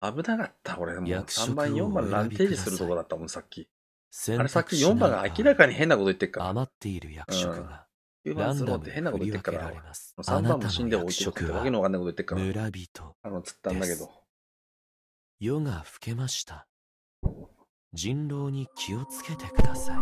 危なかった。俺もう役 3番、4 職をお番ラ選ンテージびください。 するとこだったもん、さっき。あ選れさっき択し 4番ない場合、 が明らかに変なこと言ってっから。 余っている役職が 9 ラ番スローンダムにって変なこと振り分け言ってっから。 られます。あ 3 なたの番も死んで置役いていくって職はわけのわかんないこと言ってっから。 村人釣ったんだけど。 夜が更けました。人狼に気をつけてください。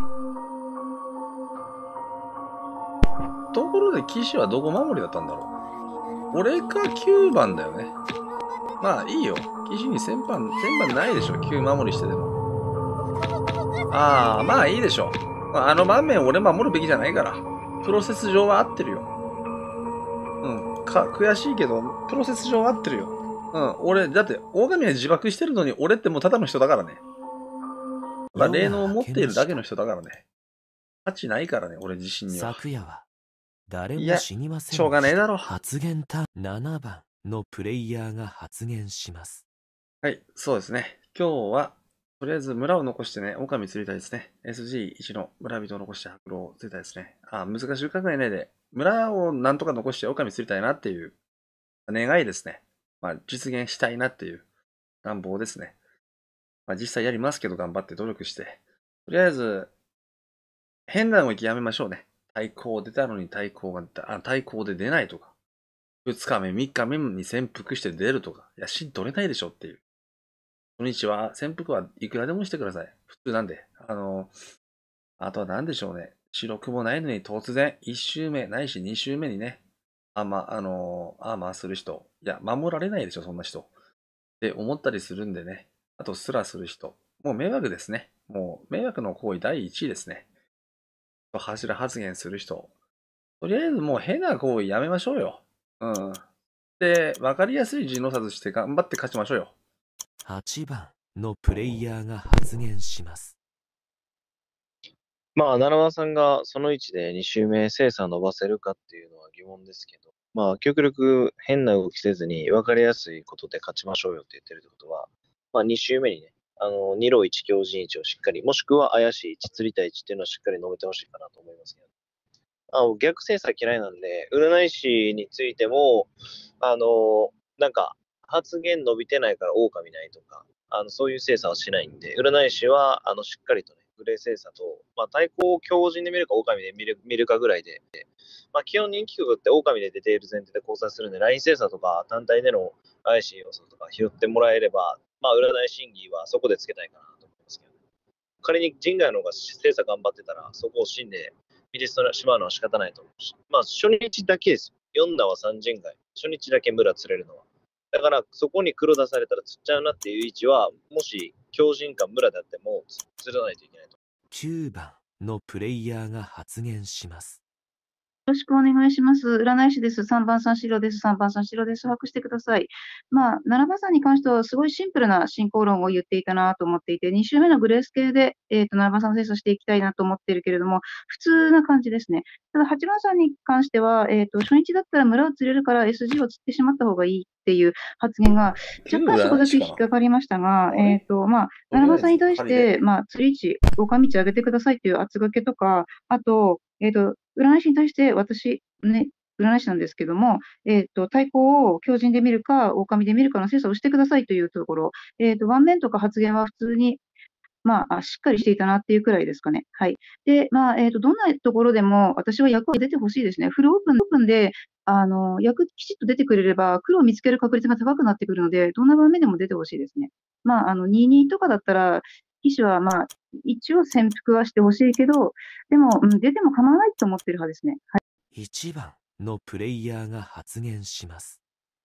ところで騎士はどこ守りだったんだろう。俺か9番だよね。まあいいよ。騎士に1000番ないでしょ。9守りしてでも。ああ、まあいいでしょ。あの場面俺守るべきじゃないから。プロセス上は合ってるよ。悔しいけど、プロセス上は合ってるよ。俺、だって、狼は自爆してるのに、俺ってもうただの人だからね。まあ、霊能を持っているだけの人だからね。価値ないからね、俺自身には。 昨夜は誰も死にませんでした。 しょうがねえだろ。 発言ターン7番のプレイヤーが発言します。 はい、そうですね。今日は、とりあえず村を残してね、狼釣りたいですね。SG1 の村人を残して白狼を釣りたいですね。難しい考えないで、村をなんとか残して狼釣りたいなっていう願いですね。実現したいなっていう願望ですね。実際やりますけど頑張って努力して。とりあえず、変な動きやめましょうね。対抗出たのに対抗で出ないとか。2日目、3日目に潜伏して出るとか。いや、芯取れないでしょっていう。初日は、潜伏はいくらでもしてください。普通なんで。あとは何でしょうね。白くもないのに突然、1周目ないし2周目にね、アーマーする人。いや、守られないでしょ、そんな人。って思ったりするんでね。あと、スラする人。もう迷惑ですね。もう、迷惑の行為第1位ですね。柱発言する人。とりあえずもう変な行為やめましょうよ。で、わかりやすい陣の差して頑張って勝ちましょうよ。 8番のプレイヤーが発言します。 7番さんがその位置で2周目精査伸ばせるかっていうのは疑問ですけど、極力変な動きせずに分かりやすいことで勝ちましょうよって言ってるってことは、2周目にね、2路1強陣位置をしっかり、もしくは怪しい位置、釣りたい位置っていうのをしっかり述べてほしいかなと思いますけど。逆精査嫌いなんで、占い師についても、なんか、発言伸びてないから狼ないとか、そういう精査はしないんで、占い師は、しっかりとね、グレー精査と、対抗を強靭で見るか狼で見るかぐらいで、基本人気曲って狼で出ている前提で交差するんで、ライン精査とか単体での怪しい要素とか拾ってもらえれば、占い審議はそこでつけたいかなと思いますけど、仮に陣外の方が精査頑張ってたら、そこを死んで見てしまうのは仕方ないと思うし、初日だけですよ。4打は3陣外。初日だけ村釣れるのは。だから、そこに黒出されたら釣っちゃうなっていう位置は、もし強靭か村であっても釣らないといけないと。 9番のプレイヤーが発言します。 よろしくお願いします。占い師です。3番さん白です。3番さん白です。把握してください。7番さんに関しては、すごいシンプルな進行論を言っていたなと思っていて、2週目のグレース系で、7番さんを精査していきたいなと思っているけれども、普通な感じですね。ただ、8番さんに関しては、初日だったら村を釣れるから SG を釣ってしまった方がいいっていう発言が、若干そこだけ引っかかりましたが、7番さんに対して、釣り位置、狼道上げてくださいという圧掛けとか、あと、占い師に対して私、ね、占い師なんですけども、対抗を強靭で見るか、狼で見るかの精査をしてくださいというところ、盤面とか発言は普通に、しっかりしていたなっていうくらいですかね。はい。で、どんなところでも私は役は出てほしいですね。フルオープンで、役きちっと出てくれれば、黒を見つける確率が高くなってくるので、どんな場面でも出てほしいですね。22とかだったら、騎手は一応潜伏はしてほしいけど、でも、出ても構わないと思ってる派ですね。はい。 1番のプレイヤーが発言します。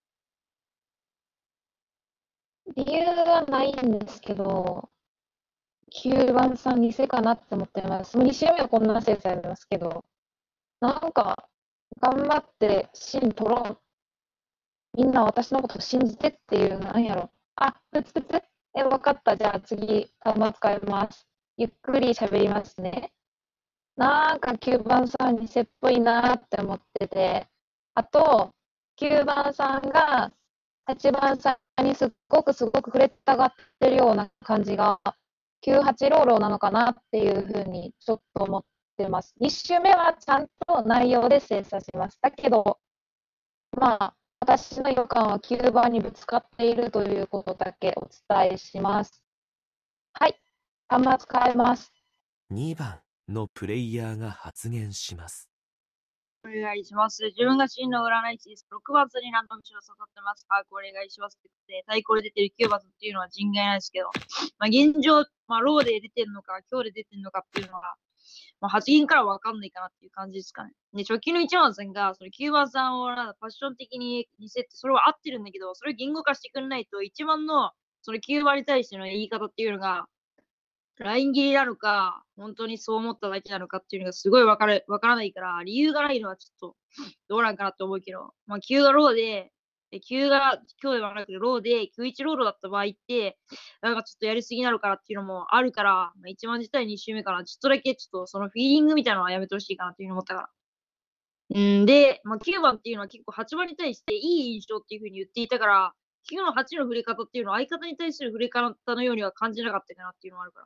理由はないんですけど、9番さん偽かなって思ってます。2週目はこんな精査やりますけど、なんか、頑張って芯取ろう。みんな私のこと信じてっていう、なんやろ。プツプツわかった。じゃあ次、頭使います。ゆっくり喋りますね。なんか9番さん偽っぽいなって思ってて、あと、9番さんが8番さんにすごく触れたがってるような感じが、98ローローなのかなっていうふうにちょっと思ってます。1周目はちゃんと内容で精査します。だけど、 私の予感は9番にぶつかっているということだけお伝えします。はい、端末変えます。 2番のプレイヤーが発言します。 お願いします。自分が真の占い師です。6番にランダム白刺さってます。お願いしますって言って、対抗で出てる9番っていうのは人外なんですけど、現状、ローで出てるのか、今日で出てるのかっていうのが、発言からわかんないかなっていう感じですかね。で、直近の1番さんが、その9番さんをパッション的に似せて、それは合ってるんだけど、それを言語化してくれないと、1番のその9番に対しての言い方っていうのが、ライン切りなのか、本当にそう思っただけなのかっていうのがすごいわからないから、理由がないのはちょっとどうなんかなって思うけど、9がローで、9が今日ではなくてローで、91ロードだった場合って、なんかちょっとやりすぎなのかなっていうのもあるから、1番自体2周目から、ちょっとだけちょっとそのフィーリングみたいなのはやめてほしいかなっていうふうに思ったから。で、9番っていうのは結構8番に対していい印象っていうふうに言っていたから、9の8の触れ方っていうのは相方に対する触れ方のようには感じなかったかなっていうのもあるから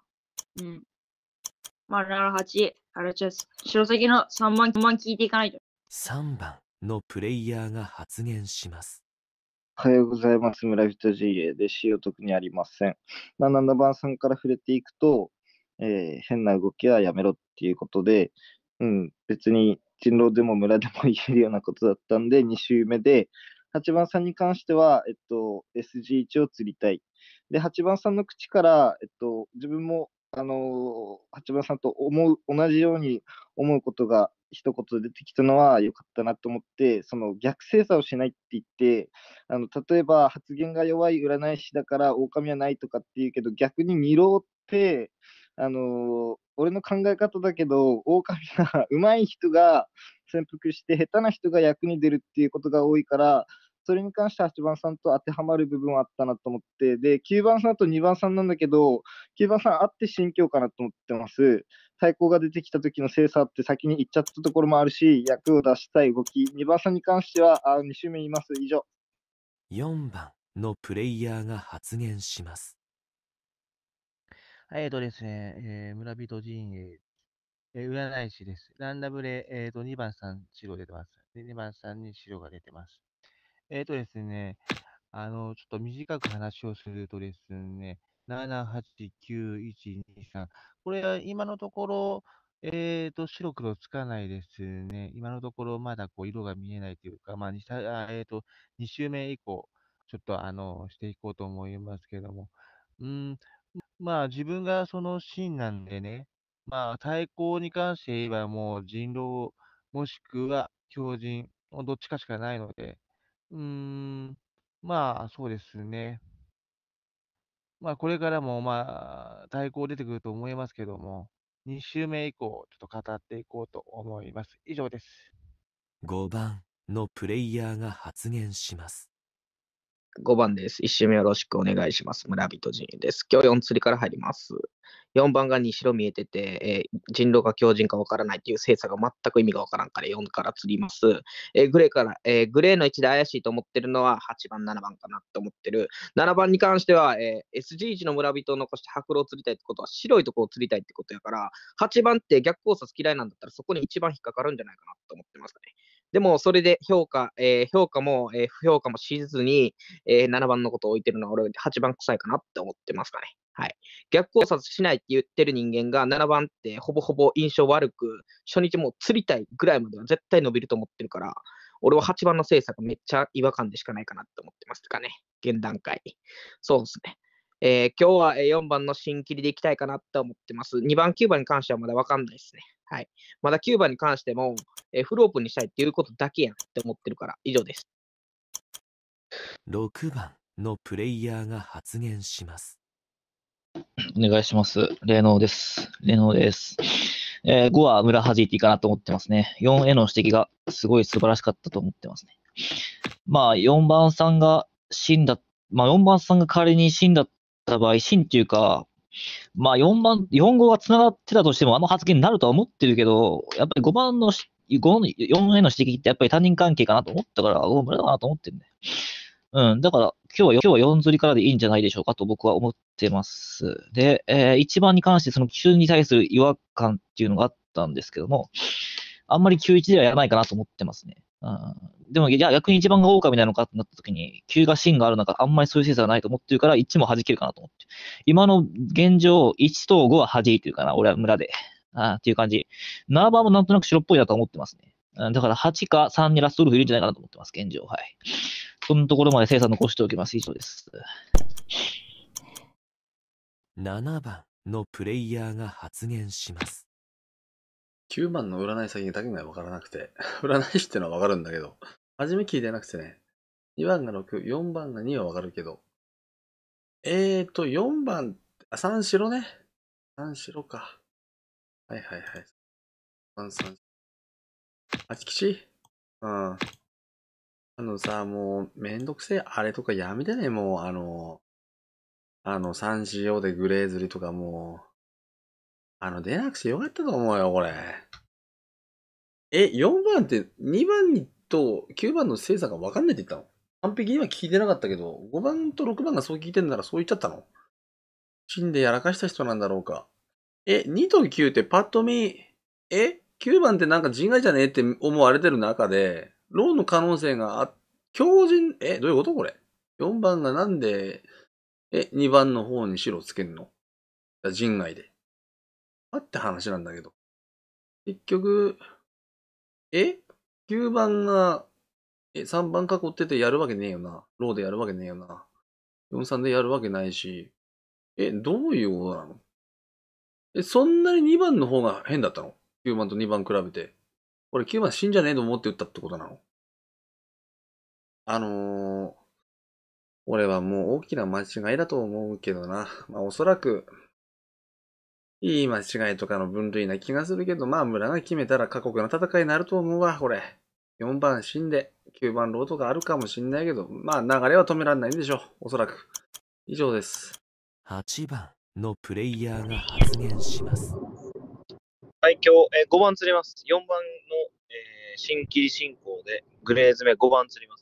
。7、8、あれです。白崎の3番聞いていかないと。 3番のプレイヤーが発言します。 おはようございます。村人陣営で使用特にありません。7番さんから触れていくと、変な動きはやめろっていうことで、別に人狼でも村でも言えるようなことだったんで、2周目で、8番さんに関しては、SG1 を釣りたい。で、8番さんの口から、自分も、8番さんと同じように思うことが一言出てきたのは良かったなと思って、その逆精査をしないって言って、例えば発言が弱い占い師だから狼はないとかって言うけど、逆に二郎って、俺の考え方だけど、狼が上手い人が潜伏して、下手な人が役に出るっていうことが多いから、それに関して8番さんと当てはまる部分はあったなと思って、で、9番さんと2番さんなんだけど、9番さんあって心境かなと思ってます。対抗が出てきた時の精査って先に行っちゃったところもあるし、役を出したい動き、2番さんに関しては、2周目言います。以上。 4番のプレイヤーが発言します。 ですね、村人陣営、占い師です。ランダムで、2番さん白出てます。で、2番さんに白が出てます。ですね、ちょっと短く話をするとですね、7、8、9、1、2、3。これは今のところ、白黒つかないですね。今のところまだこう色が見えないというか、2周目以降、ちょっとしていこうと思いますけども。自分がそのシーンなんでね、対抗に関して言えばもう人狼、もしくは強人、どっちかしかないので、そうですね。これからも対抗出てくると思いますけども、2周目以降、ちょっと語っていこうと思います。以上です。 5番のプレイヤーが発言します。 5番です。1周目よろしくお願いします。村人陣です。今日4釣りから入ります。4番が2白見えてて、人狼か強人かわからないっていう精査が全く意味がわからんから4から釣ります。グレーの位置で怪しいと思ってるのは8番、7番かなと思ってる。7番に関しては、SG1 の村人を残して白狼を釣りたいってことは白いとこを釣りたいってことやから、8番って逆考察嫌いなんだったらそこに一番引っかかるんじゃないかなと思ってますかね。でも、それで評価も、不評価もしずに、7番のことを置いてるのは俺8番臭いかなって思ってますかね。はい。逆考察しないって言ってる人間が7番ってほぼほぼ印象悪く、初日もう釣りたいぐらいまでは絶対伸びると思ってるから、俺は8番の制作めっちゃ違和感でしかないかなって思ってますかね。現段階。そうですね。今日は4番の新切りでいきたいかなって思ってます。2番、9番に関してはまだわかんないですね。はい。まだ9番に関しても、フルオープンにしたいっていうことだけやんって思ってるから、以上です。 6番のプレイヤーが発言します。 お願いします。レノーです。5は村弾いていいかなと思ってますね。4への指摘がすごい素晴らしかったと思ってますね。4番さんが死んだ、4番さんが仮に死んだった場合、死んっていうか、4号が繋がってたとしても、発言になるとは思ってるけど、やっぱり5番の、4への指摘ってやっぱり他人関係かなと思ったから、無駄だなと思ってるね。だから今日は4釣りからでいいんじゃないでしょうかと僕は思ってます。で、1番に関してその9に対する違和感っていうのがあったんですけども、あんまり91ではやらないかなと思ってますね。 でも、じゃあ逆に一番が狼なのかってなった時に、9が芯がある中、あんまりそういう精査がないと思ってるから、1も弾けるかなと思って。今の現状、1と5は弾いてるかな、俺は村で。っていう感じ。7番もなんとなく白っぽいなと思ってますね。だから8か3にラストウルフいるんじゃないかなと思ってます、現状。はい。そのところまで精査残しておきます。以上です。 7番のプレイヤーが発言します。 9番の占い先だけが分からなくて、占い師ってのは分かるんだけど、初め聞いてなくてね、2番が6、4番が2は分かるけど、4番、3白ね。3白か。はいはいはい。3、吉うん。もう、めんどくせえ、あれとかやめてね、もう、三四用でグレー釣りとかもう、出なくてよかったと思うよ、これ。4番って2番と9番の精査が分かんないって言ったの？完璧には聞いてなかったけど、5番と6番がそう聞いてんならそう言っちゃったの？死んでやらかした人なんだろうか。2と9ってパッと見、9番ってなんか人外じゃねえって思われてる中で、ローの可能性が強靭、どういうことこれ？ 4 番がなんで、2番の方に白つけんの？人外で。って話なんだけど。結局、9番が、3番囲っててやるわけねえよな。ローでやるわけねえよな。4、3でやるわけないし。どういうことなの？そんなに2番の方が変だったの？ 9 番と2番比べて。俺9番死んじゃねえと思って打ったってことなの？俺はもう大きな間違いだと思うけどな。おそらく、いい間違いとかの分類な気がするけど、村が決めたら過酷な戦いになると思うわ、これ。4番死んで、9番ローとかあるかもしんないけど、流れは止められないんでしょう、おそらく。以上です。 8番のプレイヤーが発言します。 はい、今日、5番釣ります。4番の、新切り進行で、グレー詰め5番釣ります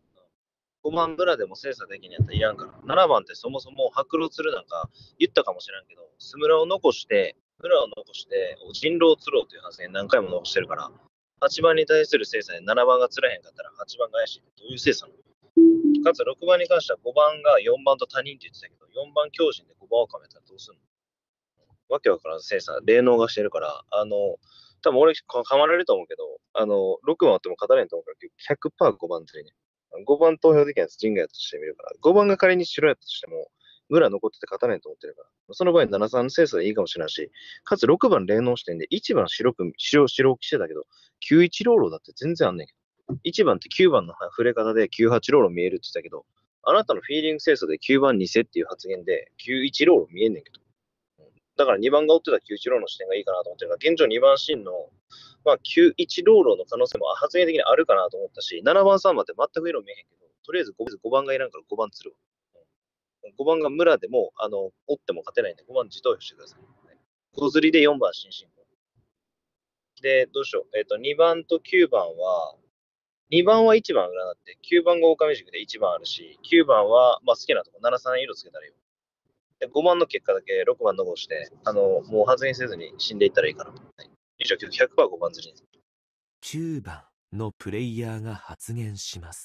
。5番村でも精査できんやったらいらんから。7番ってそもそも白露釣るなんか言ったかもしれんけど、スムラを残して、人狼を釣ろうという発言何回も残してるから、8番に対する精査で7番が釣らへんかったら8番が怪しいってどういう精査なの？かつ6番に関しては5番が4番と他人って言ってたけど、4番強靭で5番をかめたらどうすんの？わけわからん精査、霊能がしてるから、多分俺かまられると思うけど、6番あっても勝たれんと思うから、100% 5番釣りね。5番投票できないやつ人外やとしてみるから、5番が仮に白やったとしても、村残ってて勝たないと思ってるから、その場合7-3精査でいいかもしれないし、かつ6番霊能視点で1番白置きしてたけど、91ローロだって全然あんねんけど、1番って9番の触れ方で98ローロ見えるって言ったけど、あなたのフィーリング精査で9番偽っていう発言で91ローロ見えんねんけど、だから2番が追ってた91ローの視点がいいかなと思ってるから、現状2番シンの、91ローロの可能性も発言的にあるかなと思ったし、7番3番って全く色見えへんけど、とりあえず5番がいらんから5番釣るわ。5番が村でも、追っても勝てないんで、5番自投票してください。小釣りで4番新進行。で、どうしよう。2番と9番は、2番は1番占って、9番が狼軸で1番あるし、9番は、好きなとこ73色つけたらいいよ。で5番の結果だけ6番残して、もう発言せずに死んでいったらいいかな。はい、以上、100% 5番釣りです。 9番のプレイヤーが発言します。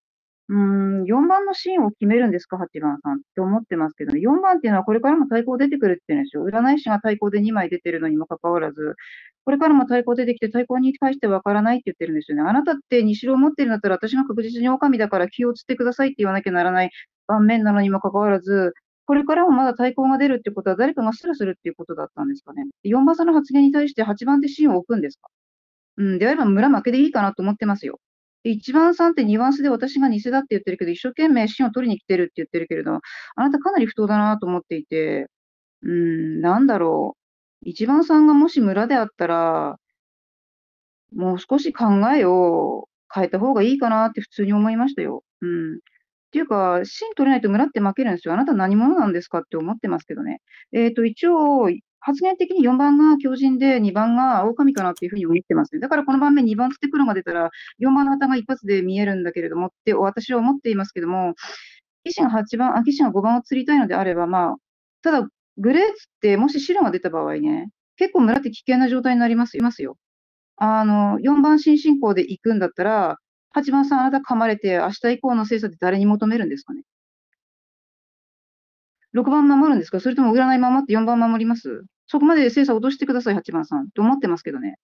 4番のシーンを決めるんですか、8番さんって思ってますけど、4番っていうのはこれからも対抗出てくるって言うんですよ。占い師が対抗で2枚出てるのにもかかわらず、これからも対抗出てきて、対抗に対してわからないって言ってるんですよね。あなたって2白を持ってるんだったら、私が確実に狼だから気をつってくださいって言わなきゃならない盤面なのにもかかわらず、これからもまだ対抗が出るってことは、誰かがスルするっていうことだったんですかね。4番さんの発言に対して8番でシーンを置くんですか？であれば村負けでいいかなと思ってますよ。で1番3ってニュアンスで私が偽だって言ってるけど、一生懸命芯を取りに来てるって言ってるけれど、あなたかなり不当だなと思っていて、なんだろう。1番さんがもし村であったら、もう少し考えを変えた方がいいかなって普通に思いましたよ。っていうか、芯取れないと村って負けるんですよ。あなた何者なんですかって思ってますけどね。一応、発言的に4番が強靭で2番が狼かなっていうふうに思ってますね。だからこの盤面2番つって黒が出たら4番の旗が一発で見えるんだけれどもって私は思っていますけども、騎士が5番を釣りたいのであれば、ただグレーツってもし白が出た場合ね、結構村って危険な状態になりますよ。 4番新進行で行くんだったら、8番さんあなた噛まれて、明日以降の精査って誰に求めるんですかね。6番守るんですか、それとも占い守って4番守ります？そこまで精査落としてください、8番さん。と思ってますけどね。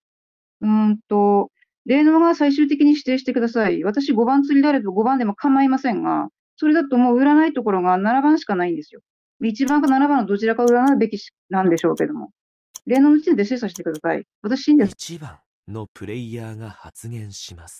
霊能が最終的に指定してください。私5番釣りであれば5番でも構いませんが、それだともう占いところが7番しかないんですよ。1番か7番のどちらかを占うべきなんでしょうけども。霊能の時点で精査してください。私死んでる。 1番のプレイヤーが発言します。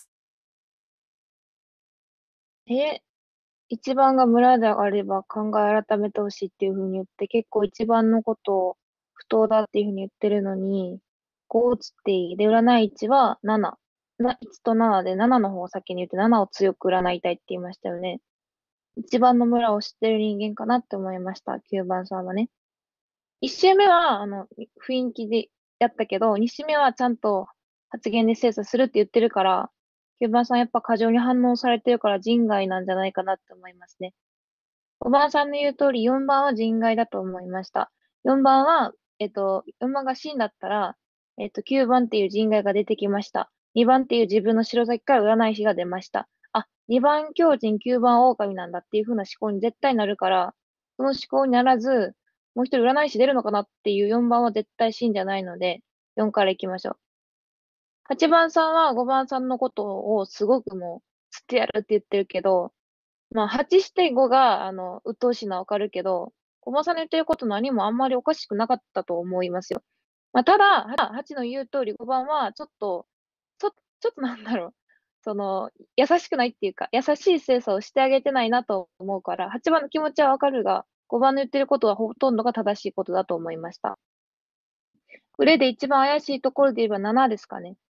1番が村であれば考え改めてほしいっていうふうに言って、結構1番のことを不当だっていうふうに言ってるのに、5をつっていい。で、占い1は7。1と7で7の方を先に言って7を強く占いたいって言いましたよね。1番の村を知ってる人間かなって思いました。9番さんはね。1周目は、雰囲気でやったけど、2周目はちゃんと発言で精査するって言ってるから、9番さんやっぱ過剰に反応されてるから人外なんじゃないかなって思いますね。5番さんの言う通り、4番は人外だと思いました。4番は、4番が死んだったら、9番っていう人外が出てきました。2番っていう自分の白崎から占い師が出ました。あ、2番狂人、9番狼なんだっていう風な思考に絶対なるから、その思考にならず、もう一人占い師出るのかなっていう4番は絶対死んじゃないので、4から行きましょう。8番さんは5番さんのことをすごくもう、つってやるって言ってるけど、まあ、8して5が、鬱陶しいのはわかるけど、5番さんの言ってること何もあんまりおかしくなかったと思いますよ。まあ、ただ、8の言う通り5番はちょっとなんだろう。優しくないっていうか、優しい精査をしてあげてないなと思うから、8番の気持ちはわかるが、5番の言ってることはほとんどが正しいことだと思いました。グレーで一番怪しいところで言えば7ですかね。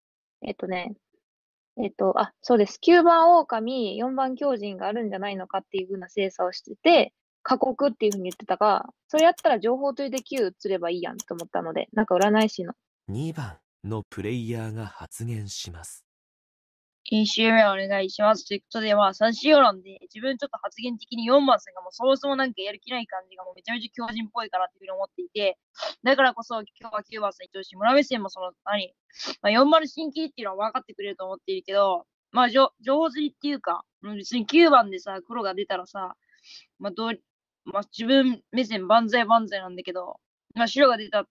そうです。9番狼、4番狂人があるんじゃないのかっていう風な精査をしてて、過酷っていう風に言ってたが、それやったら情報取りで9釣ればいいやんと思ったので、なんか占い師の。 2番のプレイヤーが発言します。 1周目お願いします。ということで、3周目なんで、自分ちょっと発言的に4番さんがもうそもそもなんかやる気ない感じがもうめちゃめちゃ強人っぽいかなっていうふうに思っていて、だからこそ今日は9番さん一押し、村目線も4番の新規っていうのは分かってくれると思っているけど、上手にっていうか、別に9番でさ、黒が出たらさ、自分目線万歳万歳なんだけど、白が出たら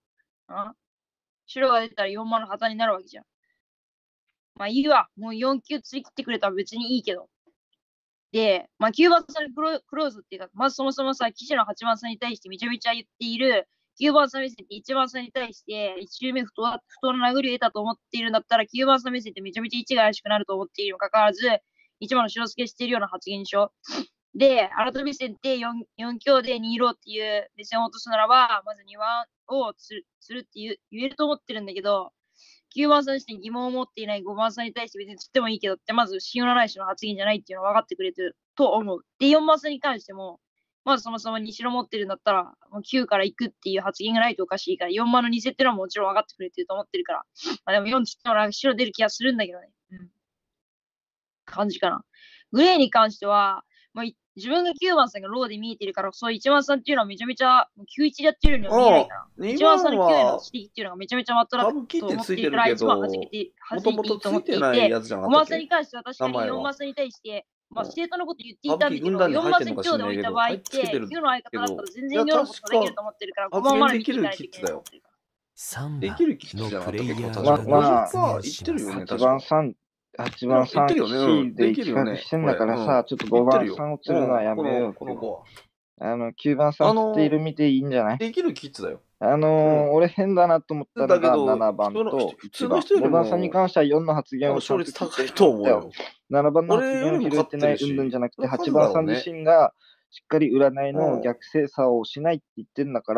4番の旗になるわけじゃん。いいわ。もう4球釣り切ってくれたら別にいいけど。で、9番さんにクローズっていうか、まずそもそもさ、騎士の8番さんに対してめちゃめちゃ言っている、9番さん目線って1番さんに対して、1周目不当な殴りを得たと思っているんだったら、9番さん目線ってめちゃめちゃ1が怪しくなると思っているにもかかわらず、1番の白助しているような発言でしょ。で、新た目線って4強で2ローっていう目線を落とすならば、まず2番を釣るって言えると思ってるんだけど、9番さんにして疑問を持っていない5番さんに対して別に釣ってもいいけどって、まず信用のない人の発言じゃないっていうのは分かってくれてると思う。で、4番さんに関しても、まずそもそも2白持ってるんだったら、もう9から行くっていう発言がないとおかしいから、4番の2設っていうのはもちろん分かってくれてると思ってるから。でも4釣ってもらう白出る気がするんだけどね。感じかな。グレーに関しては、自分が9番さんがローで見えてるから、そう1番さんっていうのはめちゃめちゃ91でやってるようには見えないかな。1番さんの9の指摘っていうのがめちゃめちゃマットだと思っているから、1番はじけていいと思っていて、5番さんに関しては確かに4番さんに対して、生徒のこと言っていたんだけど、4番さんに強で置いた場合って、9の相方だったら全然世のことできると思ってるから、5番まで見ていかないといけないと思ってるから。 3 できるキッズじゃなかったっけど、言ってるよね、 8番さん、8番さん、C で企画してんだからさ、ちょっと5番さんを釣るのはやめよう。 この子は。 9番さん釣っている見ていいんじゃない？ できるキッズだよ。 俺変だなと思ったのが7番と1番。5番さんに関しては4の発言を勝率高いと思うよ。 7番の発言を拾ってないうんぬんじゃなくて、8番さん自身がしっかり占いの逆精査をしないって言ってんだから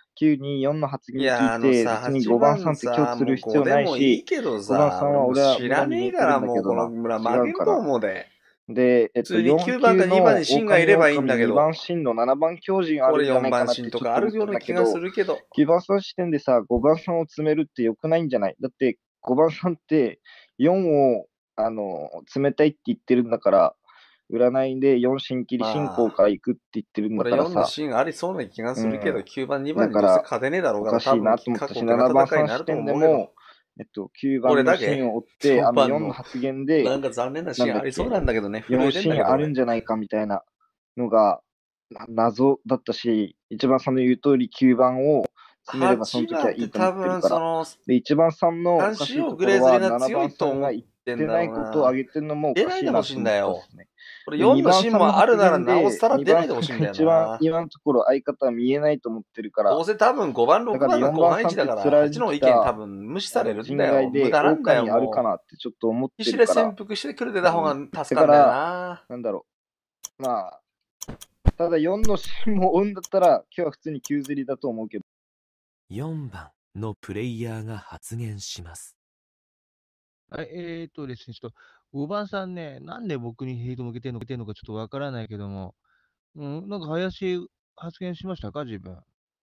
、924の発言を聞いて、別に5番さんって今日する必要ないし、5番さんは俺は知らねえからもうこの村負けると思うで。 で、 9番か2番に芯がいればいいんだけど、 2番芯の7番強人あるんじゃないかなってちょっと思ったんだけど、9番さん視点でさ、5番さんを詰めるって良くないんじゃない？だって5番さんって4を詰めたいって言ってるんだから、占いで4新切り進行から行くって言ってるんだからさ。 これ4の芯ありそうな気がするけど、9番、2番にどうせ勝てねえだろうから、 おかしいなと思ったし、7番さん視点でも、 9番のシーンを追って、4の発言で、 なんか残念なシーンありそうなんだけどね。 4シーンあるんじゃないかみたいなのが謎だったし、1番さんの言う通り9番を詰めればその時はいいと思ってるから。で、1番さんのおかしいところは7番さんが言ってないことを挙げてるのもおかしいなと思ったですね。 これ4のシーンもあるならなおさら出ないでほしいんだよな。 今のところ相方は見えないと思ってるから。 どうせ多分5番、6番が後半1だから、8の意見多分無視されるんだよ。無駄なんだよ。 あるかなってちょっと思ってるから。 必死で潜伏してくれてた方が助かるんだよな。 なんだろう。まあ、ただ4のシーンも追うんだったら、今日は普通に9釣りだと思うけど。 4番のプレイヤーが発言します。 はい、ですね、ちょっと5番さんね、なんで僕にヘイト向けてんのかちょっとわからないけども、なんか林発言しましたか、自分。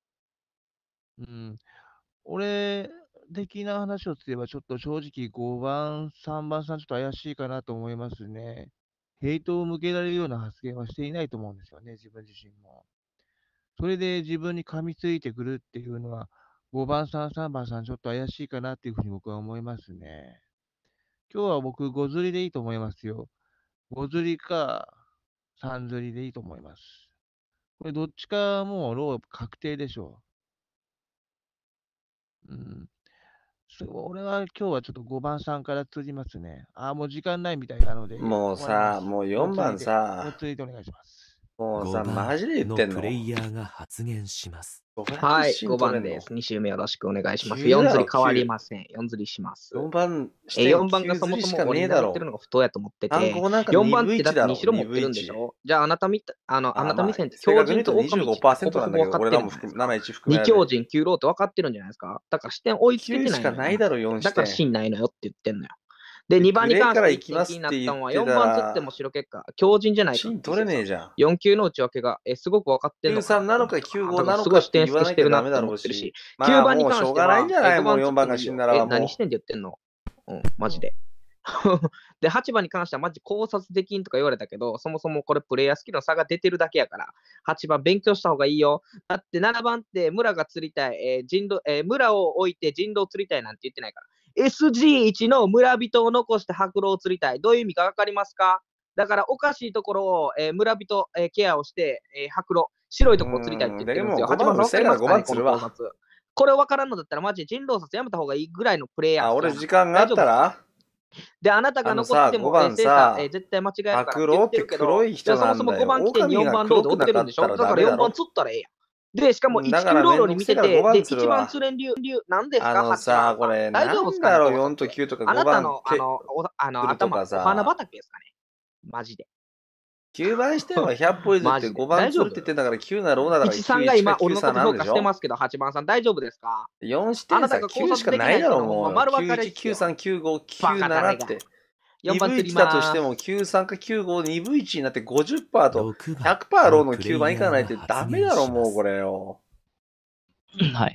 俺的な話をすれば、ちょっと正直5番、3番さんちょっと怪しいかなと思いますね。ヘイトを向けられるような発言はしていないと思うんですよね、自分自身も。それで自分に噛みついてくるっていうのは、5番さん、3番さんちょっと怪しいかなっていうふうに僕は思いますね。今日は僕5釣りでいいと思いますよ。5釣りか3釣りでいいと思います。これどっちかもうロー確定でしょう。俺は今日はちょっと5番さんから釣りますね。もう時間ないみたいなので。 もうさ、もう4番さ。 もう釣りでお願いします。 もうさ、マジで言ってんの？ プレイヤーが発言します。 はい、5番です。2周目よろしくお願いします。4釣り変わりません。4釣りします。 4番 4番がそもそも俺が言ってるのが不当やと思ってて、4番ってだって2白持ってるんでしょ？じゃああなた目線って強靭と狼 25%なんだけど、俺らも71含め 2強靭9ローって分かってるんじゃないですか？だから視点追いつけてないのよ。 しかないだろ、4視点。 だから芯ないのよって言ってんのよ。で、2番に関して気になったのは、4番釣っても白結果、強靭じゃないか。 芯取れねえじゃん。 4級の内訳がすごく分かってるのか。93なのか95なのかすごい視点してるなって思ってるし、9番に関しては、 4番が死んだら何してんって言ってんの？マジで。で、8番に関してはマジ考察できんとか言われたけど、そもそもこれプレイヤースキルの差が出てるだけやから、8番勉強した方がいいよ。だって7番って村が釣りたい、村を置いて人狼を釣りたいなんて言ってないから。SG1 の村人を残して白狼を釣りたい。どういう意味か分かりますか？だからおかしいところを、村人、ケアをして、白狼、白いところを釣りたいって言ってるんですよ。8番分かりますかね、この考察。これ分からんのだったらマジで人狼殺やめた方がいいぐらいのプレイヤー。 俺時間があったらで、あなたが残っても絶対間違えるからって言ってるけど、そもそも5番来て4番ロード売ってるんでしょ？だから4番釣ったらええやん。で、しかも1級ロードに見てて、で、1番釣れん理由、なんですか？ さ、これ、大丈夫ですかね？4と9とか5番。 あなたの、頭、お花畑ですかね？マジで。 9番しては100歩譲って5番釣るって言ってんだから9なローだから 1、3が今、俺のこと評価してますけど、8番さん大丈夫ですか ？4してさ、9しかないだろう、もう。91、93、95、97って。2分1だとしても93か95、2分1になって 50% と 100% ローの9番いかないってダメだろ、もうこれよ。 はい。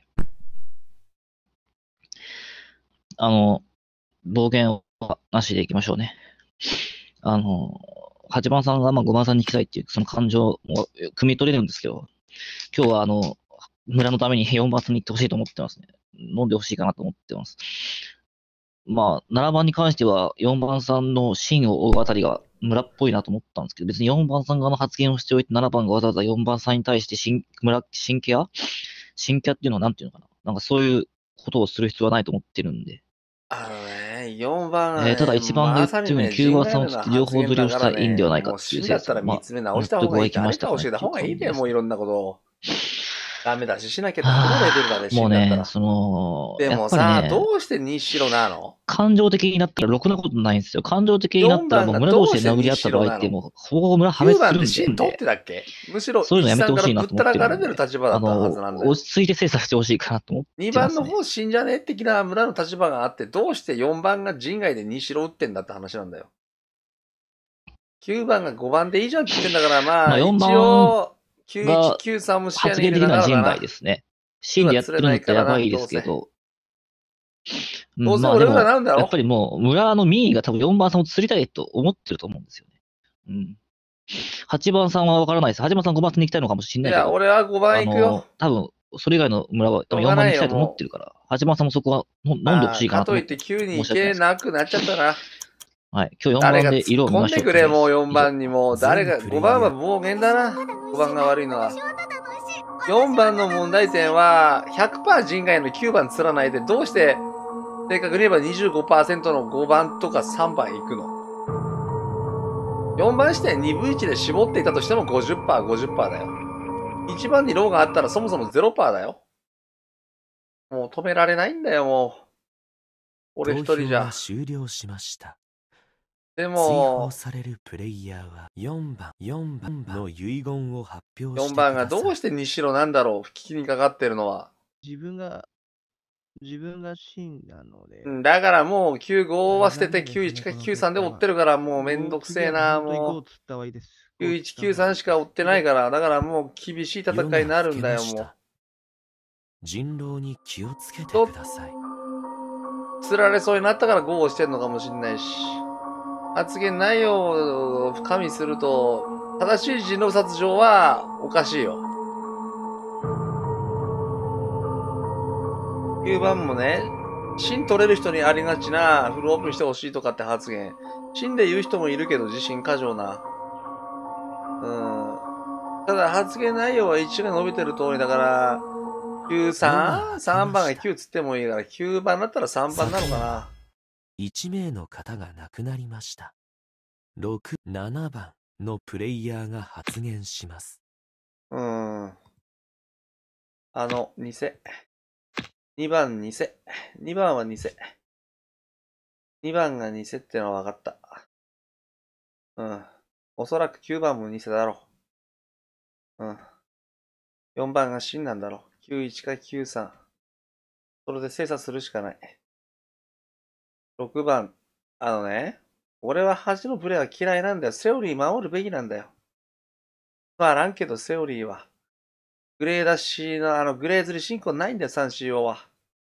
暴言はなしでいきましょうね。8番さんが5番さんに行きたいっていうその感情も汲み取れるんですけど、今日は村のために4番さんに行ってほしいと思ってますね。飲んでほしいかなと思ってます。まあ、7番に関しては4番さんの芯を追うあたりが村っぽいなと思ったんですけど、別に4番さん側の発言をしておいて7番がわざわざ4番さんに対して新ケアっていうのはなんていうのかな。なんかそういうことをする必要はないと思ってるんで。 4番は、 ただ1番が言ったように9番さんを釣って両方釣りをしたらいいんではないかっていう説は、 納得はいきましたね。教えた方がいいね、もういろんなことを。ダメだししなきゃダメなレベルだね、 もうね、 でもさ、どうして2白なの？ 感情的になったらろくなことないんですよ。感情的になったらもう村同士で殴り合った場合ってもう、ほぼ村破滅するんで。9番って芯取ってたっけ？むしろ、そういうのやめてほしいなと思ってるんで。 ぶったらかれてる立場だったはずなんだよ。 落ち着いて精査してほしいかなと思ってます、ね。 2番の方死んじゃねえ的な村の立場があって、どうして4番が陣外で2白打ってんだって話なんだよ。9番が5番でいいじゃんって言ってんだから、まあ、一応、91、93も視野に入れながら発言できない陣外ですね。芯でやってるのってやばいですけど。 どうせ俺らなんだろう、 やっぱりもう、村の民意が多分4番さんを釣りたいと思ってると思うんですよね。8番さんは分からないです。8番さん5番さんに行きたいのかもしれないけど。 いや、俺は5番行くよ。 多分、 それ以外の村は多分4 しょうがないよ、 番に行きたいと思っもてるから、8番さんもそこは飲んでほしいかなと思って。 かといって9に行申し訳ないです。 けなくなっちゃったな。 はい。今日4番誰が突っで色を見ましょう。 込んでくれ、もう4 とりあえず番にも。誰が、5番は暴言だな。5番が悪いのは。4番の問題点は、100% 人外の9番釣らないで、どうして、正確に言えば 25% の5番とか3番行くの ?4 番視点2分1で絞っていたとしても 50%、50% だよ。1番にローがあったらそもそも 0% だよ。もう止められないんだよ、もう。俺一人じゃ。 終了しました。 で追も放、されるプレイヤーは4番の遺言を発表し 4 てく番がださい。 どうして西野なんだろう、聞きにかかってるのは。 自分が真なので、 だからもう95は捨てて残念ですね 91か93で追ってるからもうめんどくせえな、もう。9193しか追ってないから、だからもう厳しい戦いになるんだよ、もう。 人狼に気をつけてください。 釣られそうになったから5をしてんのかもしんないし。発言内容を加味すると、正しい人狼殺上はおかしいよ。9番もね、芯取れる人にありがちなフルオープンしてほしいとかって発言。芯で言う人もいるけど自信過剰な。ただ発言内容は1が伸びてる通りだから、93?3 番が9つってもいいから9番だったら3番なのかな。 1名の方が亡くなりました。6、7番のプレイヤーが発言します。 偽。2番偽。2番は偽。2番が偽ってのは分かった。おそらく9番も偽だろう。4番が真なんだろう。91か93。それで精査するしかない。6番。俺は8のプレイは嫌いなんだよ。セオリー守るべきなんだよ。まあらんけど、セオリーは。グレーダッシュのグレーズリ進行ないんだよ、3CO は。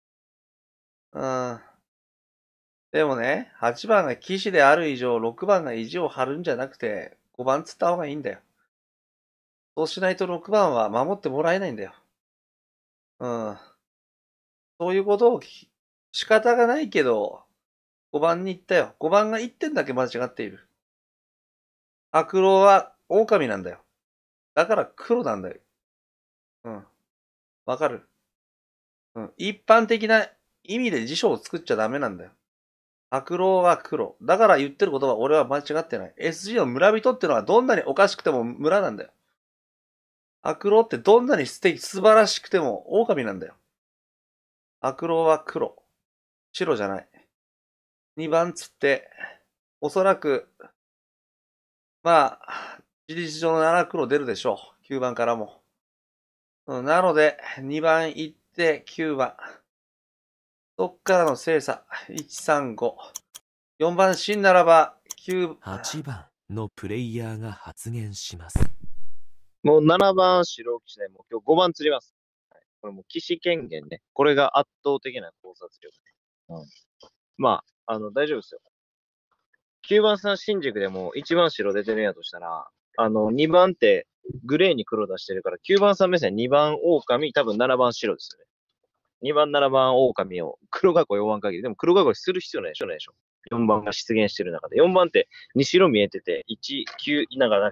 でもね、8番が騎士である以上、6番が意地を張るんじゃなくて、5番釣った方がいいんだよ。そうしないと6番は守ってもらえないんだよ。そういうことを仕方がないけど、5番に行ったよ。5番が1点だけ間違っている。悪狼は狼なんだよ。だから黒なんだよ。わかる？一般的な意味で辞書を作っちゃダメなんだよ。悪狼は黒。だから言ってることは俺は間違ってない。SG の村人ってのはどんなにおかしくても村なんだよ。悪狼ってどんなに素晴らしくても狼なんだよ。悪狼は黒。白じゃない。2番つって、おそらく、まあ、事実上の7黒出るでしょう。9番からも。なので、2番行って9番。そっからの精査。1、3、5。4番真ならば、 8番のプレイヤーが発言します。 もう7番白騎士でもう今日5番釣ります。これもう騎士権限ね。これが圧倒的な考察力ね。まあ、大丈夫ですよ。9番さん新宿でも1番白出てるんやとしたら、2番ってグレーに黒出してるから、9番さん目線2番狼、多分7番白ですよね。2番、7番狼を黒囲い4番限り。でも黒囲いする必要ないでしょ。4番が出現してる中で。4番って2白見えてて、なんか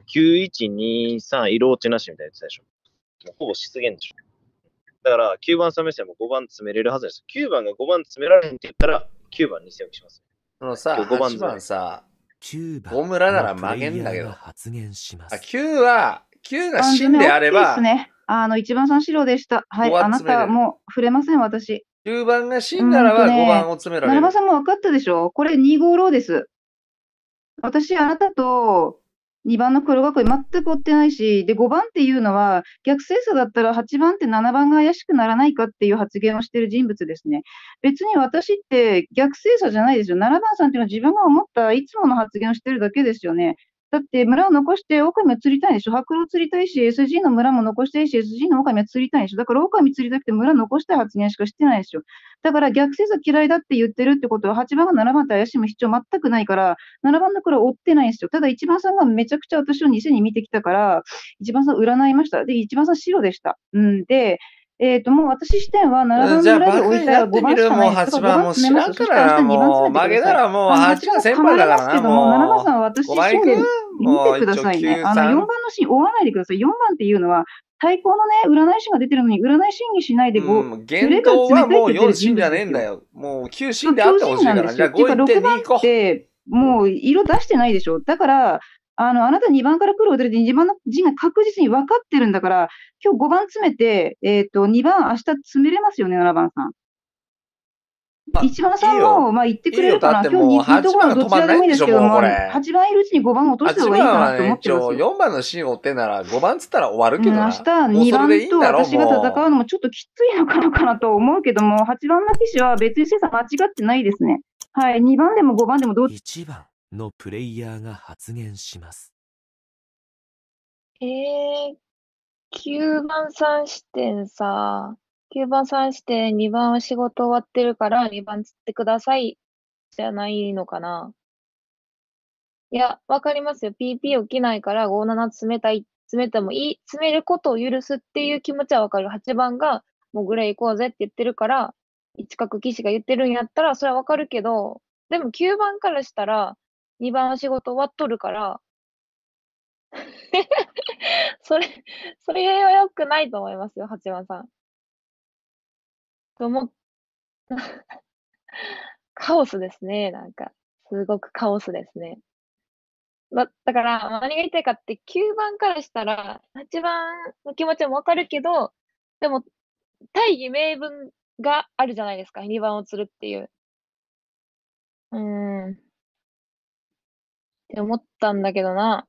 9123色落ちなしみたいなやつでしょ。もうほぼ出現でしょ。だから9番さん目線も5番詰めれるはずです。9番が5番詰められるって言ったら、9番に背置きします。 そのさ、 5番 8番さ、 9番 5村なら曲げんだけど。 発言します。 9が真であれば、 ね、1番さん白でした。はい、あなたもう触れません、私。 9番が真ならば5番を詰められる。 7番さんも分かったでしょ？これ2号ローです。私、あなたと2番の黒囲い全く追ってないし、で、5番っていうのは、逆精査だったら8番って7番が怪しくならないかっていう発言をしている人物ですね。別に私って逆精査じゃないですよ。7番さんっていうのは自分が思ったいつもの発言をしてるだけですよね。だって村を残して狼を釣りたいでしょ。白狼釣りたいし、SG の村も残したいし、SG の狼は釣りたいでしょ。だから狼釣りたくて村残したい発言しかしてないでしょ。だから逆精査嫌いだって言ってるってことは、8番が7番と怪しむ必要全くないから、7番の黒を追ってないんですよ。ただ1番さんがめちゃくちゃ私を偽に見てきたから、1番さん占いました。で、1番さん白でした。で、 もう私視点は7番じゃあ、 村でバカに置いた5 なってみる。 番しかもうないです。だ 8 から5 番もう知番詰めます。 らんからな。 そして明日2番もう負詰めてください。 けたらもう 8 8が番先構いま輩だからな。 すけども、7番さんもは私う5番行シーンでく見もうてくだ一応さいね。4 9、 番 3。 のシーン追わないでください。4番っていうのは、対抗のね、占い師が出てるのに、占い師にしないで9 言レベル動はもう詰めたいって言って 4 る人進じゃ物ですよ。 ねえんだよ。もう9 そう、 進であって強ほしいから。じゃあ靭なんですよ。っていうか、 5行って 6 2 番っ行こて、もう色出してないでしょ。だから、あなた2番から来るおで2番の陣が確実に分かってるんだから、今日5番詰めて、2番明日詰めれますよね、7番さん。1番さんも、まあ言ってくれるかな。今日2ところのどちらでもいいですけども、8番いるうちに5番落とした方 8 がいいか番はね、 なと思って一応ますよ。 4番のシーンを追ってんなら5番っつったら終わるけどな。 明日2 もうそれでい番といんだろ、 私が戦うものもちょっときついのかなと思うけども、8番の騎士は別に精査間違ってないですね。はい、2番でも5番でもどっち。 1番のプレイヤーが発言します。 9番3視点さ、9番3視点、2番は仕事終わってるから2番釣ってくださいじゃないのかな。いや、わかりますよ。PP 起きないから57詰めたい、詰めてもいい、詰めることを許すっていう気持ちはわかる。8番がもうグレー行こうぜって言ってるから、一角騎士が言ってるんやったらそれはわかるけど、でも9番からしたら2番は仕事終わっとるから、それは良くないと思いますよ、8番さん。と思っ、カオスですね、なんか。すごくカオスですね。だから、何が言いたいかって、9番からしたら、8番の気持ちもわかるけど、でも、大義名分があるじゃないですか、2番を釣るっていう。って思ったんだけどな。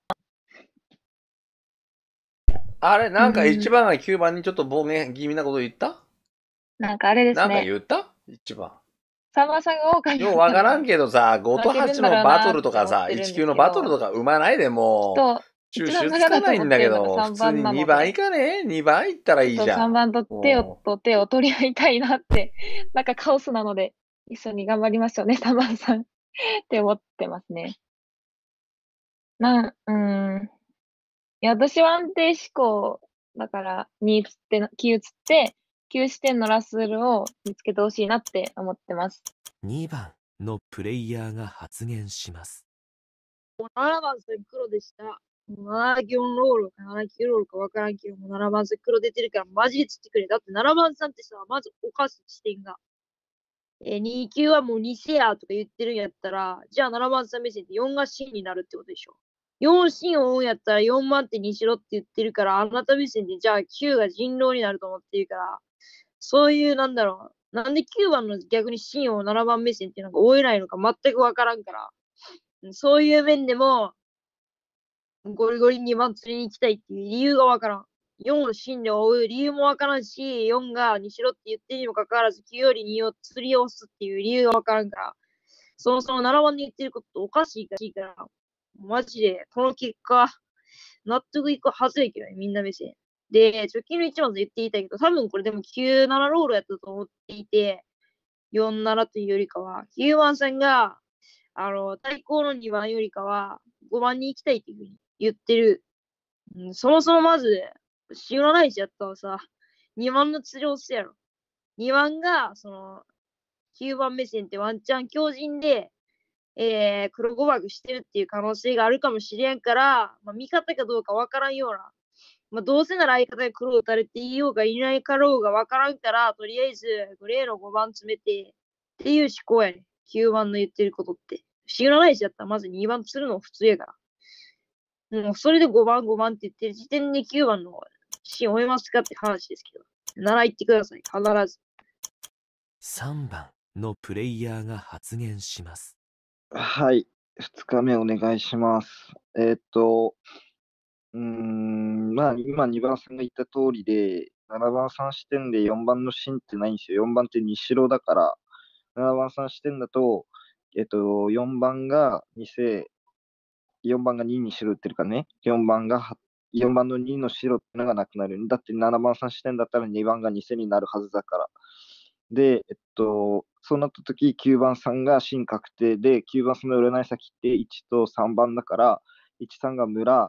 あれ、なんか1番が9番にちょっと暴言気味なこと言った？ なんかあれですなんかね。 言った ?1 番。 3番さんが狼ようわからんけどさ、5と8のバトルとかさ、 負けるんだろうなって思ってるんですけど 1級のバトルとか生まないでもう、収集つかないんだけど、普通に2番いかねえ ?2 番いったらいいじゃん。 3番と手を取り合いたいなって、なんかカオスなので、一緒に頑張りましょうね、3番さんって思ってますね。いや、私は安定思考だから、2つって、9つって、9視点のラッスルを見つけてほしいなって思ってます。 2番のプレイヤーが発言します。 7番それ黒でした。74ロールか79ロールか分からんけども、7番それ黒出てるからマジで釣ってくれ。だって7番さんってさ、まずおかしい視点が。2級はもう2シェアとか言ってるんやったら、じゃあ7番さん目線って4が真になるってことでしょ。4真を追うんやったら4番手にしろって言ってるから、あなた目線でじゃあ9が人狼になると思ってるから、そういうなんだろう。なんで9番の逆に真を7番目線っていうのが追えないのか全くわからんから、そういう面でも、ゴリゴリ2番釣りに行きたいっていう理由がわからん。4を真で追う理由もわからんし、4がにしろって言ってるにもかかわらず、9より2を釣りを押すっていう理由がわからんから、そもそも7番に言ってることおかしいから、マジで、この結果、納得いくはずやけどね、みんな目線。で、直近の1番と言っていたけど、多分これでも9、7ロールやったと思っていて、4、7というよりかは、9番さんが、対抗の2番よりかは、5番に行きたいっていうふうに言ってる。そもそもまず、知らないしやったらさ、2番の釣りをすやろ。2番が、9番目線ってワンチャン強靭で、黒誤爆してるっていう可能性があるかもしれんから、味方かどうかわからんような。どうせなら相方が黒を打たれていようがいないかろうがわからんから、とりあえずグレーの5番詰めてっていう思考やね。9番の言ってることって。知らないしやったらまず2番釣るの普通やから。もうそれで5番って言ってる時点で9番のシーン終えますかって話ですけど。なら言ってください。必ず。 3番のプレイヤーが発言します。 はい。2日目お願いします。まあ、今2番さんが言った通りで、7番さん視点で4番の芯ってないんですよ。4番って西城だから、7番さん視点だと、4番が4番が2に白打ってるからね、4番の2の白ってのがなくなる。だって7番さん視点だったら2番が偽になるはずだから。で、そうなったとき、9番さんが新確定で、9番さんの占い先って1と3番だから、1、3が村、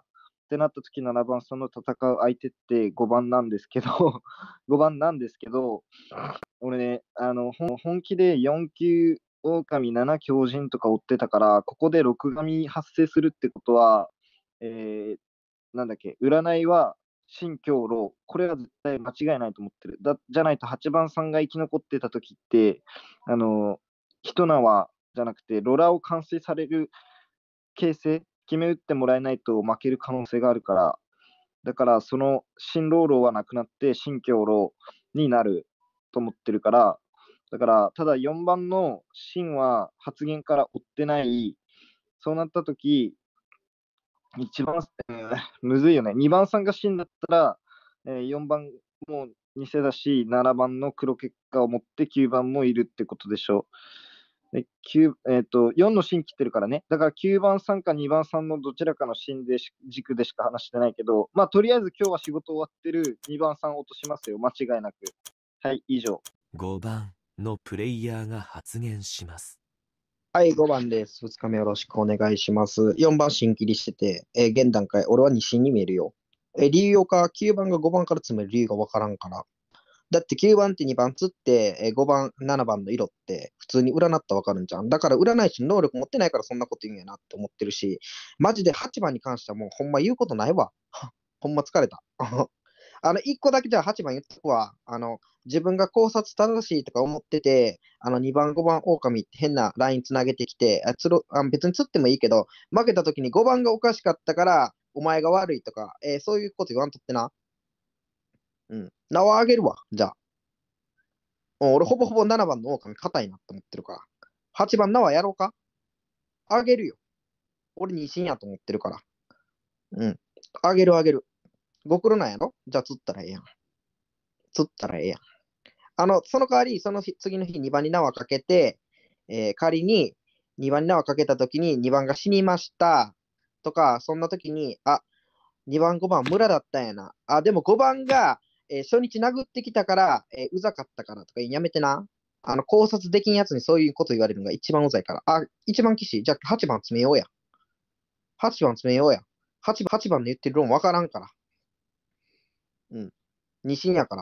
ってなった時7番さんの戦う相手って5番なんですけど、5番なんですけど、俺ね、本気で4級狼7強人とか追ってたから、ここで6神発生するってことは、なんだっけ、占いは新強路、これは絶対間違いないと思ってる。じゃないと8番さんが生き残ってた時って、一縄じゃなくて、ロラを完成される形勢、決め打ってもらえないと負ける可能性があるから、だからその新ローローはなくなって新強ローになると思ってるから、だからただ4番の新は発言から追ってない、そうなったとき、一番、むずいよね。2番さんが新だったら、4番も偽だし、7番の黒結果を持って9番もいるってことでしょ。4の新切ってるからね。だから9番さんか2番さんのどちらかの新で軸でしか話してないけど、まあとりあえず今日は仕事終わってる2番さんを落としますよ。間違いなく。はい、以上。 5番のプレイヤーが発言します。 はい、5番です。2日目よろしくお願いします。4番新切りしてて、現段階、俺は2新に見えるよ。理由か、9番が5番から詰める理由がわからんから。だって9番って2番つって、5番、7番の色って普通に占ったらわかるんじゃん。だから占い師の能力持ってないからそんなこと言うんやなって思ってるし、マジで8番に関してはもうほんま言うことないわ。ほんま疲れた。1個だけじゃあ8番言っとくわ。自分が考察正しいとか思ってて、2番、5番、狼って変なラインつなげてきて、別に釣ってもいいけど、負けた時に5番がおかしかったから、お前が悪いとか、そういうこと言わんとってな。うん。名はあげるわ、じゃあ。俺、ほぼほぼ7番の狼硬いなって思ってるから。8番縄やろうかあげるよ。俺2進やと思ってるから。うん。あげるあげる。ご苦労なんやろじゃあ釣ったらええやん。釣ったらええやん。その代わり、その次の日2番に縄かけて、仮に2番に縄かけたときに2番が死にましたとか、そんなときに、2番、5番村だったんやな。でも5番が、初日殴ってきたから、うざかったからとかやめてな。考察できんやつにそういうこと言われるのが一番うざいから。一番騎士、じゃあ8番詰めようや。8番詰めようや。8番の言ってる論わからんから。うん。二進やから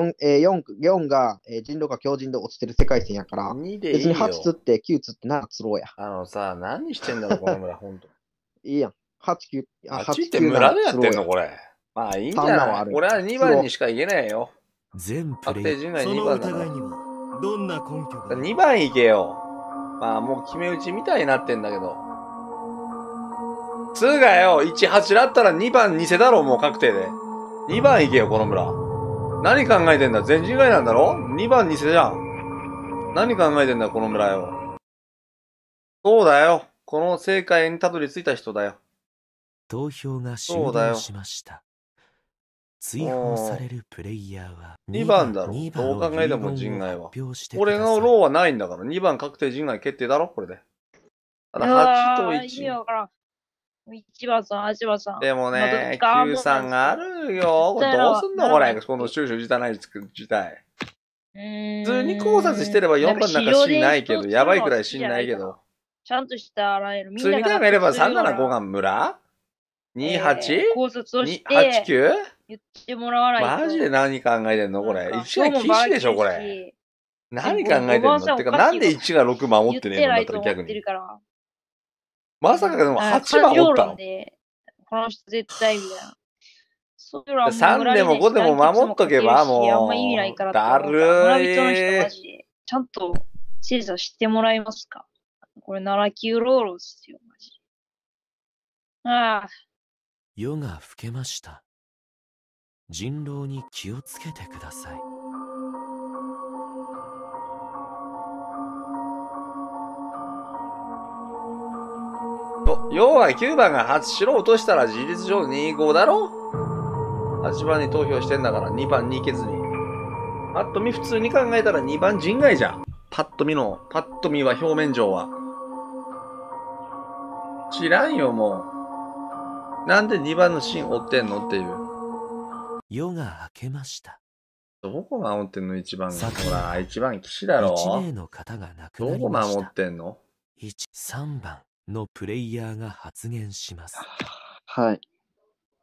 。4が、人狼か強人で落ちてる世界線やから、 2でいいよ。 別に8釣って9釣って7釣ろうや。 何してんだろ、この村、ほんと。 いいやん。8、9、 8って村でやってんの、これ。まあいいんじゃない。俺は2番にしか言えないよ。 全プレイその疑いにはどんな根拠が 2番行けよ。まあもう決め打ちみたいになってんだけど。2がよ、1、8だったら2番偽だろ、もう確定で。2番行けよ、この村。何考えてんだ、全人外なんだろ ?2 番偽じゃん。何考えてんだ、この村よ。そうだよ。この正解にたどり着いた人だよ。 投票が終了しました。追放されるプレイヤーは 2番だろ。どう考えても人外は。俺のローはないんだから。2番確定人外決定だろ、これで。ただ8と1。 1番さん、8番さん。 でもね、9、3があるよ。これどうすんのこれ。この収集自体ない自体。普通に考察してれば4番なんか死んないけど、やばいくらい死んないけど。 ちゃんとしたあらゆる。 普通に考えれば375が村 ?28? 考察をして、 8、9? 言ってもらわないと。 マジで何考えてんのこれ。1が騎士でしょこれ。何考えてんのってか、なんで1が6守ってねえのだったら逆に。まさかでも8番おったのこの人絶対みたいな。 3でも5でも守っとけばもう。 あんま意味ないからだる村人の人マジで。ちゃんと精査してもらえますかこれ7級ロールですよ、マジ。 夜が更けました。人狼に気をつけてください。 要は9番が8白落としたら事実上2-5だろ ?8 番に投票してんだから2番に行けずに。パッと見普通に考えたら2番人外じゃん。パッと見は表面上は。知らんよもう。なんで2番のシーン追ってんのっていう。 夜が明けました。 どこ守ってんの1番が。ほら、1番騎士だろ。 1名の方が亡くなりました。 どこ守ってんの ?3 番のプレイヤーが発言します。 はい。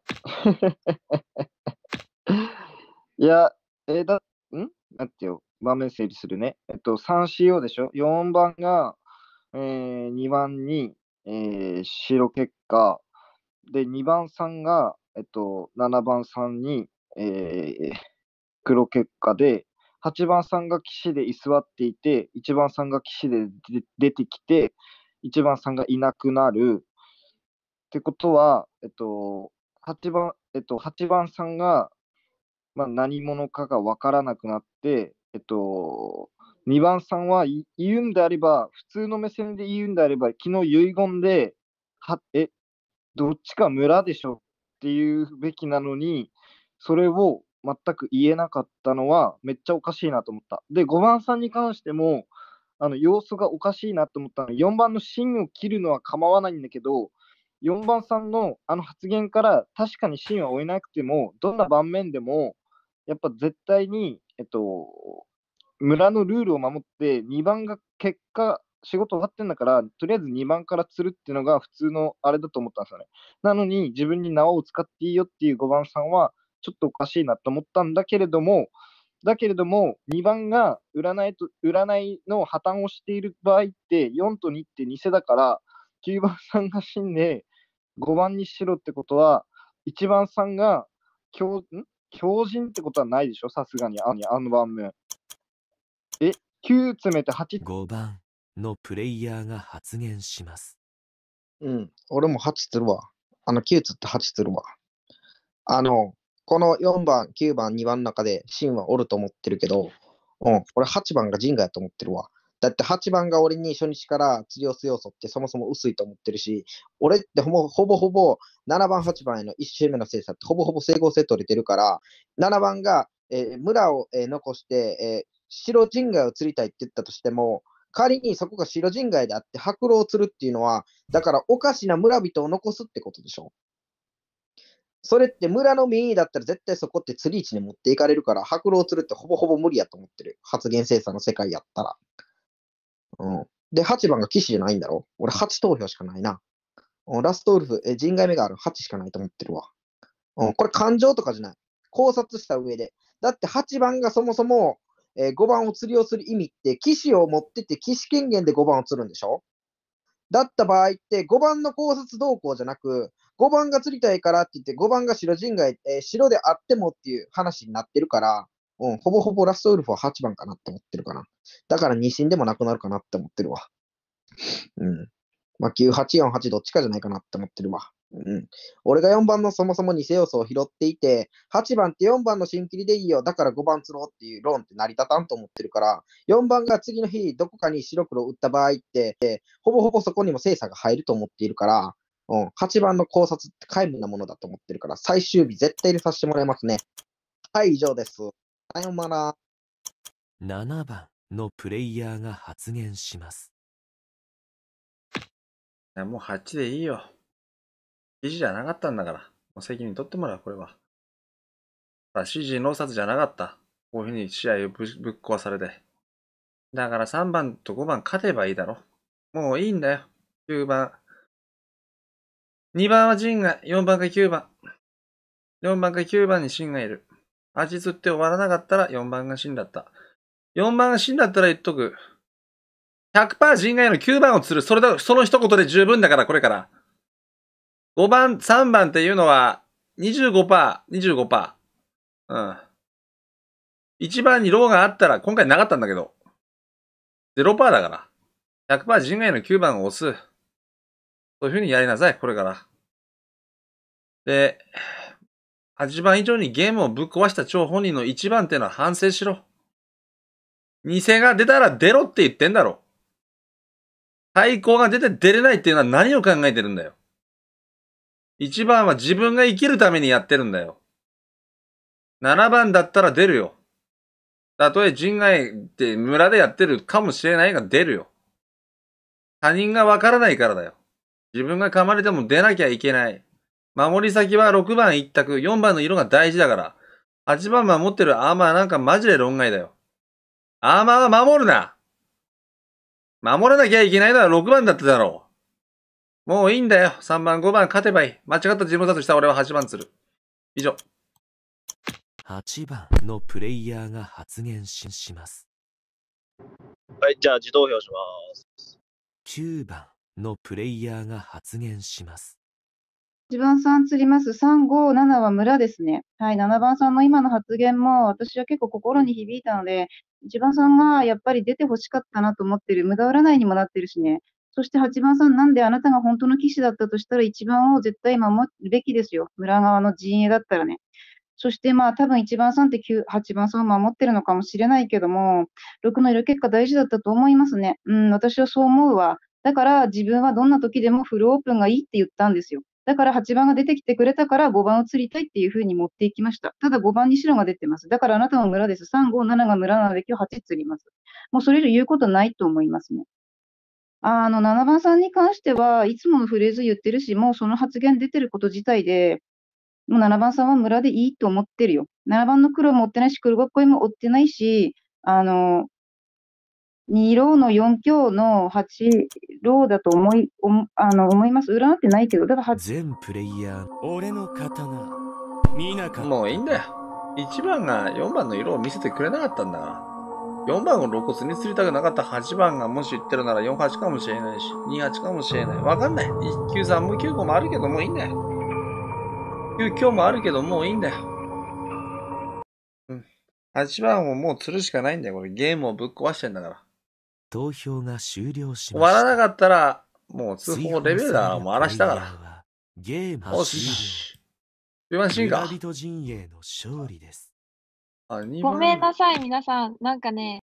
いや、なんてよ、場面整理するね。3CO でしょ？ 4 番が、2番に、白結果。で、2番さんが、7番さんに、黒結果で、8番さんが岸で居座っていて、1番さんが岸で出てきて、1番さんがいなくなる。ってことは、8番さんが、何者かが分からなくなって、2番さんは言うんであれば、普通の目線で言うんであれば、昨日遺言で、どっちか村でしょっていうべきなのに、それを全く言えなかったのは、めっちゃおかしいなと思った。で、5番さんに関しても、様子がおかしいなと思ったのは、4番の芯を切るのは構わないんだけど、4番さんの発言から確かに芯は追えなくても、どんな盤面でも、やっぱ絶対に、村のルールを守って、2番が結果、仕事終わってんだから、とりあえず2番から釣るっていうのが普通のあれだと思ったんですよね。なのに、自分に縄を使っていいよっていう5番さんは、ちょっとおかしいなと思ったんだけれども、2番が占いの破綻をしている場合って、4と2って偽だから、9番さんが死んで、5番にしろってことは、1番さんが強靭ってことはないでしょ、さすがに、あの盤面。9詰めて8。 5番のプレイヤーが発言します。 俺も8釣るわ。9釣って8釣るわ。この4番、9番、2番の中で芯はおると思ってるけど、俺8番が陣外やと思ってるわ。だって8番が俺に初日から釣り押す要素ってそもそも薄いと思ってるし、俺ってほぼほぼ7番、8番への1周目の精査ってほぼほぼ整合性取れてるから、7番が、村を、残して、白陣外を釣りたいって言ったとしても、仮にそこが白陣外であって白狼を釣るっていうのは、だからおかしな村人を残すってことでしょ。それって村の民意だったら絶対そこって釣り位置に持っていかれるから、白狼を釣るってほぼほぼ無理やと思ってる。発言精査の世界やったら。で、8番が騎士じゃないんだろ？俺8投票しかないな。ラストウルフ、陣外目がある8しかないと思ってるわ。これ感情とかじゃない。考察した上で。だって8番がそもそも、5番を釣りをする意味って、騎士を持ってて騎士権限で5番を釣るんでしょ？だった場合って5番の考察動向じゃなく、5番が釣りたいからって言って5番が白陣外、白であってもっていう話になってるから、ほぼほぼラストウルフは8番かなって思ってるかな。だから2進でもなくなるかなって思ってるわ。9、8、4、8どっちかじゃないかなって思ってるわ。俺が4番のそもそも偽要素を拾っていて、8番って4番の新切りでいいよ、だから5番釣ろうっていう論って成り立たんと思ってるから、4番が次の日どこかに白黒打った場合って、ほぼほぼそこにも精査が入ると思っているから、8番の考察って皆無なものだと思ってるから、最終日絶対入れさせてもらいますね。はい、以上です。さようなら。 7番のプレイヤーが発言します。 もう8でいいよ。指示じゃなかったんだから。もう責任取ってもらう、これは。指示の殺じゃなかった。こういうふうに試合をぶっ壊されて。だから3番と5番勝てばいいだろ。もういいんだよ。9番。2番は陣が4番か9番。4番か9番に芯がいる。味釣って終わらなかったら4番が芯だった。4番が芯だったら言っとく。100% 陣外の9番を釣る。その一言で十分だから、これから。5番、3番っていうのは 25%。1番にローがあったら、今回なかったんだけど。0% だから。100% 陣外の9番を押す。そういう風にやりなさい、これから。で、8番以上にゲームをぶっ壊した張本人の1番っていうのは反省しろ。偽が出たら出ろって言ってんだろ。対抗が出て出れないっていうのは何を考えてるんだよ。1番は自分が生きるためにやってるんだよ。7番だったら出るよ。たとえ陣外って村でやってるかもしれないが出るよ。他人がわからないからだよ。自分が噛まれても出なきゃいけない。守り先は6番一択、4番の色が大事だから。8番守ってるアーマーなんかマジで論外だよ。アーマーは守るな。守らなきゃいけないのは6番だっただろう。 もういいんだよ。3番、5番勝てばいい。間違った自分だとしたら俺は8番釣る。以上。 8番のプレイヤーが発言します。 はい、じゃあ自動票します。 9番のプレイヤーが発言します。 1番さん釣ります。3、5、7は村ですね。はい、7番さんの今の発言も私は結構心に響いたので、1番さんがやっぱり出て欲しかったなと思ってる。無駄占いにもなってるしね。そして8番さん、なんであなたが本当の騎士だったとしたら1番を絶対守るべきですよ。村側の陣営だったらね。そしてまあ多分1番さんって8番さんを守ってるのかもしれないけども、6の色結果大事だったと思いますね。私はそう思うわ。だから自分はどんな時でもフルオープンがいいって言ったんですよ。だから8番が出てきてくれたから5番を釣りたいっていうふうに持っていきました。ただ5番に白が出てます。だからあなたも村です。3、5、7が村なので今日8釣ります。もうそれ以上言うことないと思いますね。7番さんに関してはいつものフレーズ言ってるし、もうその発言出てること自体で、もう7番さんは村でいいと思ってるよ。7番の黒も追ってないし、黒囲いも追ってないし、2ローの4強の8ローだと思います。占ってないけど、だから全プレイヤー、俺の刀、見なかった。 もういいんだよ。1番が4番の色を見せてくれなかったんだから。4番を露骨に釣りたくなかった8番がもし言ってるなら48かもしれないし、28かもしれない。わかんない。93も9個もあるけどもういいんだよ。9強もあるけどもういいんだよ。8番をもう釣るしかないんだよ。これゲームをぶっ壊してんだから。 投票が終了し終ました。 わらなかったら、もう通報レベルだからもう荒らしたから。 ゲームよ終し。9番シーンか。 村人陣営の勝利です。 ごめんなさい、皆さん。なんかね、